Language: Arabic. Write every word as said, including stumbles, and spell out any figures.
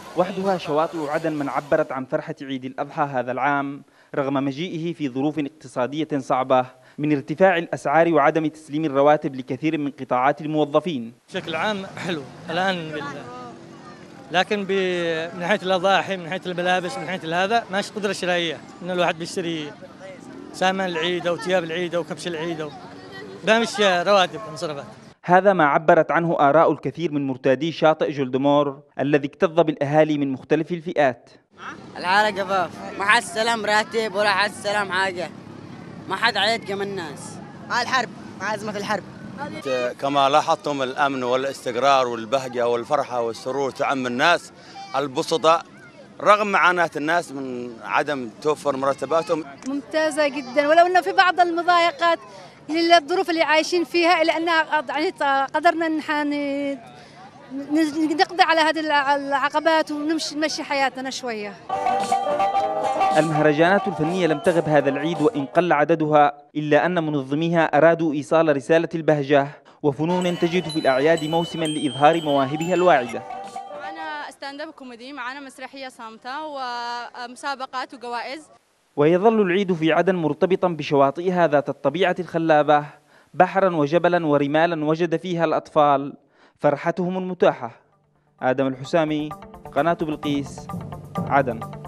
وحدها شواطئ عدن من عبرت عن فرحة عيد الأضحى هذا العام رغم مجيئه في ظروف اقتصادية صعبة من ارتفاع الأسعار وعدم تسليم الرواتب لكثير من قطاعات الموظفين. بشكل عام حلو الآن بال... لكن ب... من ناحية الأضاحي، من ناحية الملابس، من ناحية هذا ماشي قدرة شرائية، إن الواحد بيشتري سامان العيد أو ثياب العيد أو كبش العيد أو بامش رواتب مصرفات. هذا ما عبرت عنه آراء الكثير من مرتادي شاطئ جولدمور الذي اكتظ بالأهالي من مختلف الفئات. الحالة قفاف، ما حد استلم راتب ولا حد استلم حاجة، ما حد عيد من الناس. مع الحرب، مع أزمة الحرب. كما لاحظتم الأمن والاستقرار والبهجة والفرحة والسرور تعم الناس البسطاء رغم معاناة الناس من عدم توفر مرتباتهم. ممتازة جدا، ولو أنه في بعض المضايقات للظروف اللي عايشين فيها، إلا أن يعني قدرنا نقضي على هذه العقبات ونمشي نمشي حياتنا شوية. المهرجانات الفنية لم تغب هذا العيد وإن قل عددها، إلا أن منظميها أرادوا إيصال رسالة البهجة وفنون تجد في الأعياد موسما لإظهار مواهبها الواعدة. معنا ستاند اب كوميدي، معنا مسرحية صامتة ومسابقات وجوائز. ويظل العيد في عدن مرتبطا بشواطئها ذات الطبيعة الخلابة، بحرا وجبلا ورمالا وجد فيها الأطفال فرحتهم المتاحة. آدم الحسامي، قناة بلقيس، عدن.